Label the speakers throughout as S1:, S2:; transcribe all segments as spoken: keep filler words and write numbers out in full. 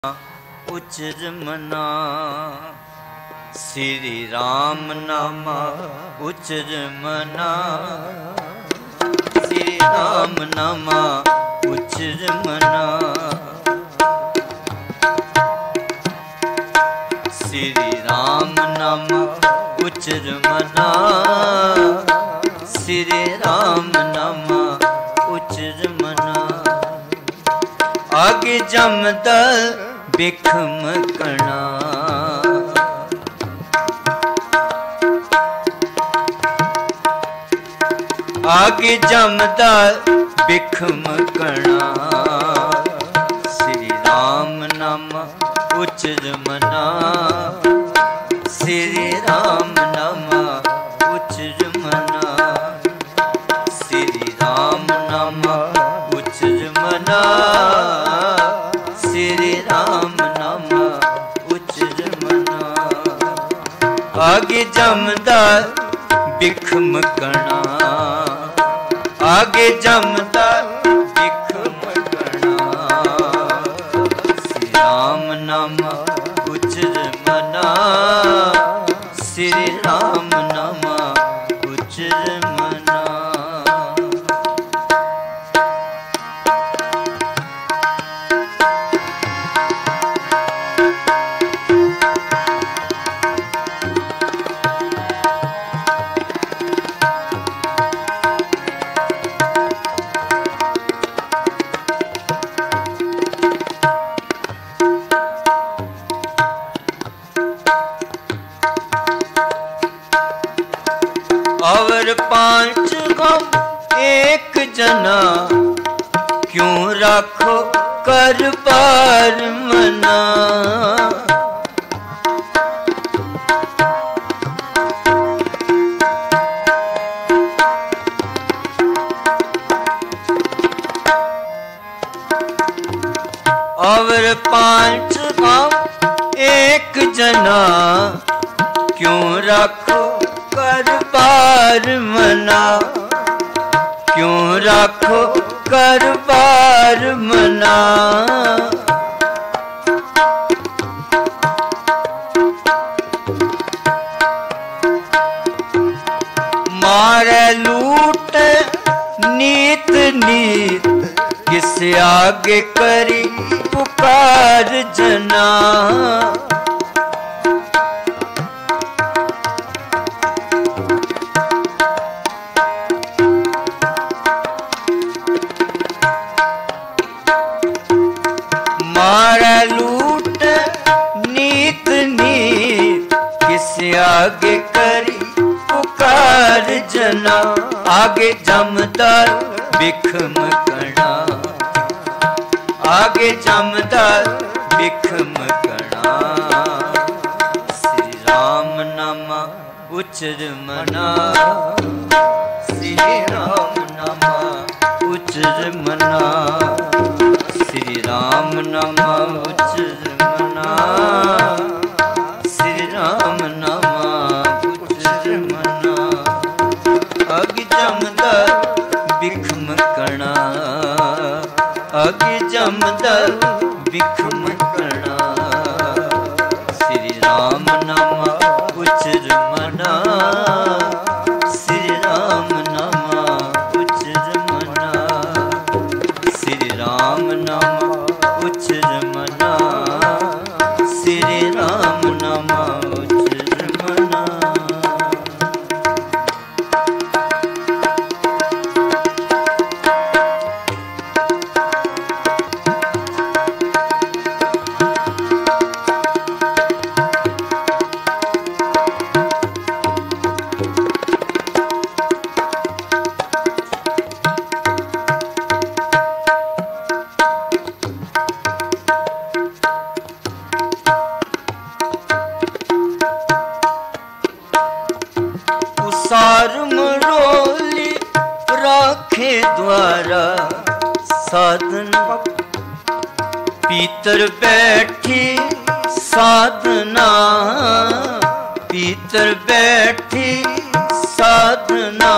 S1: उचर मना श्री राम नामा उचर मना श्री राम नामा उचर मना श्री राम नामा उचर मना श्री राम नामा उचर मना आगे जमदल बिखम कणा आगे जमदा बिखम कणा श्री राम नाम उचर मना श्री राम नाम उचर मना श्री राम नाम उचर मना श्री राम नाम उचर मना आगे जमदा बिखम कणा आगे जमदा बिखम कणा श्री राम नाम उचर मना श्री राम नाम उचर मना और पांच गम एक जना क्यों राखो कर पार मना और पांच गम एक जना क्यों राखो कर पार मना क्यों राखो कर पार मना मारे लूट नीत नीत किस आगे करी पुकार जना मारा लूट नीत नीत किस आगे करी पुकार जना आगे जमदार बिखम कणा आगे जमदार बिखम कणा श्री राम नामा उचर मना श्री राम नामा उचर मना श्री राम नाम उचर मना श्री राम नाम उचर मना आगे जमदा बिखम कणा आगे जमदा बिखम कणा श्री राम नाम उचर मना श्री राम नाम उचर मना श्री राम नाम उचर मना श्री राम नाम उचर मना सार मरोली राखे द्वारा साधन पीतर बैठी साधना पीतर बैठी साधना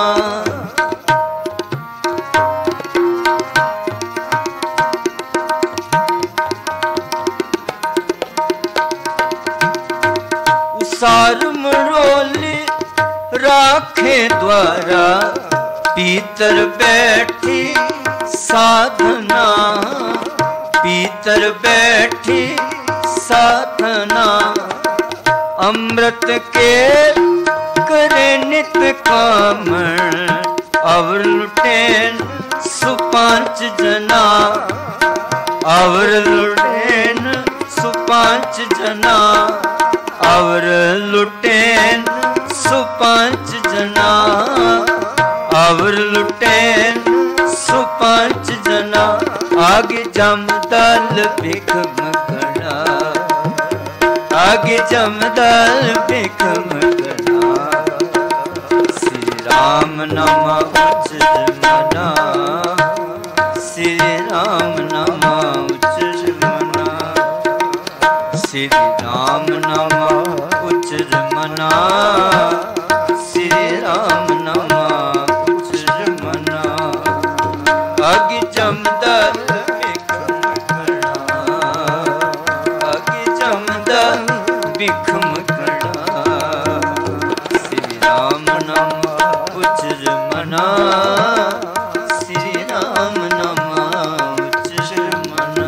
S1: सार मरोली राखे द्वारा पीतर बैठी साधना पीतर बैठी साधना अमृत के करे नित कामण अवर लुटेन सुपांच जना अवर लुटेन सुपांच जना अवर लुटेन सुपांच जना अवर लुटेन सुपांच जना आगे जमदल भिखम खड़ा आगे जमदल भिखम खड़ा श्री राम नाम उच्चर मना श्री राम नाम उच्चर मना श्री राम नाम उच्चर मना श्री राम नाम उच्चर मना आगे जमदल भिखम खड़ा आगे जमदल भिखम खड़ा श्री राम नाम उच्चर मना श्री राम नाम उच्चर मना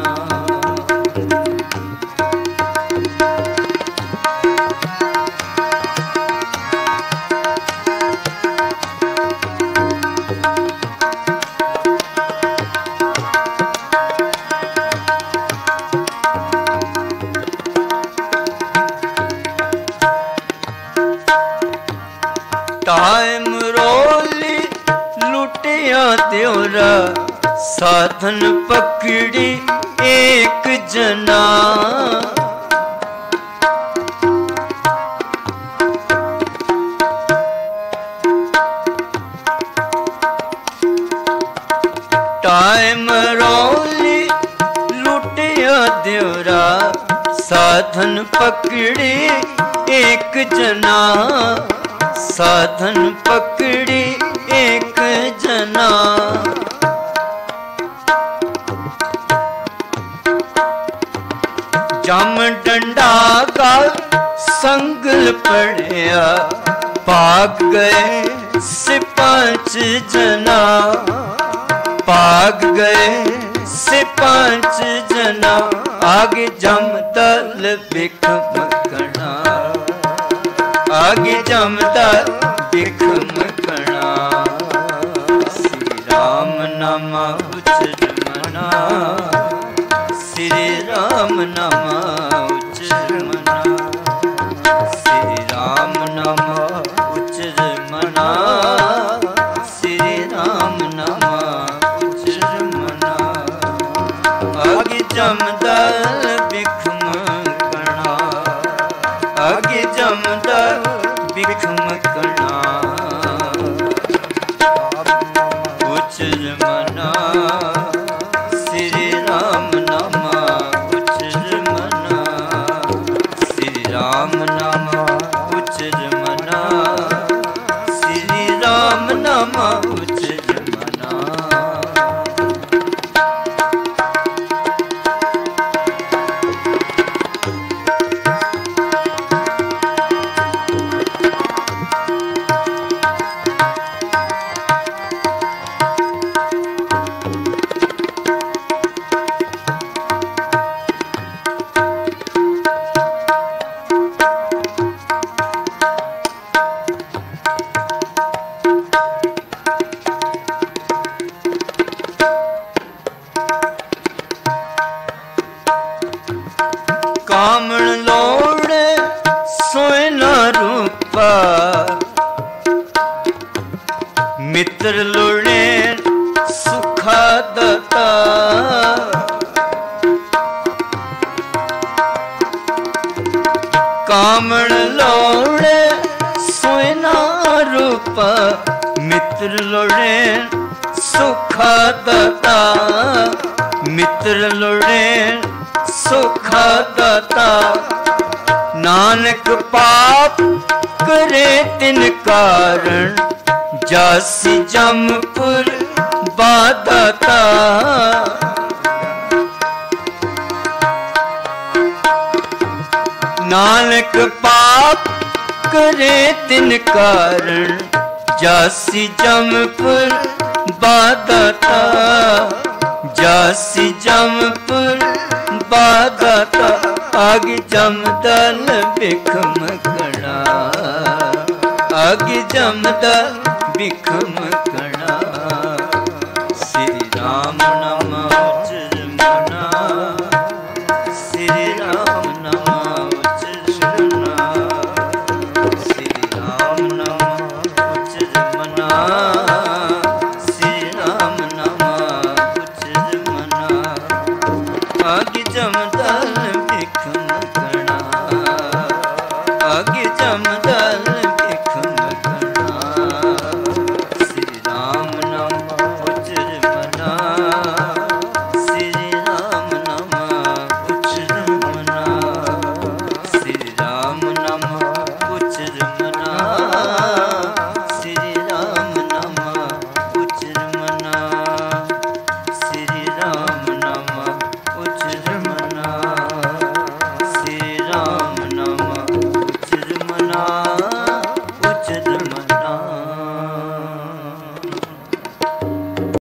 S1: टाइम रोली लुटिया त्योरा साधन पकड़ी एक जना टाइम रोली लुटिया त्योरा साधन पकड़ी एक जना साधन पकड़ी एक जना जम डंडा का संगल पड़िया भाग गए सिपांच जना भाग गए सिपांच जना आगे जमदल भिखम खड़ा आगे जमदल भिखम खड़ा श्री राम नाम उच्चर मना श्री राम नाम उच्चर मना श्री राम नाम उच्चर मना श्री राम नाम उच्चर मना आगे जमदल भिखम खड़ा आगे जमदल भिखम खड़ा उच्चर मना श्री राम नाम उच्चर मना श्री राम नाम उच्चर मना श्री राम नाम उच्चर मना कामण लोड़ सोना रूपा मित्र लोड़े सुखा दता कामण लोड़े सोना रूपा मित्र लोड़े सुखा दता मित्र लोड़े सुखा दाता नानक पाप करे तिन कारण जासी जमपुर बादाता नानक पाप करे तिन कारण जासी जमपुर बादाता, जासी जमपुर बादाता, आगे जमदल बिखम कणा, आगे जमदल बिखम कणा। श्री राम